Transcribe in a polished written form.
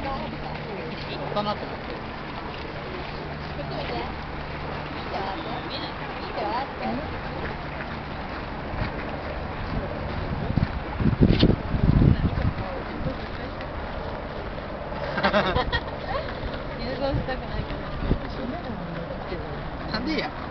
かなと思って。 こっち見て。見て笑って。見て笑って。 なんでや。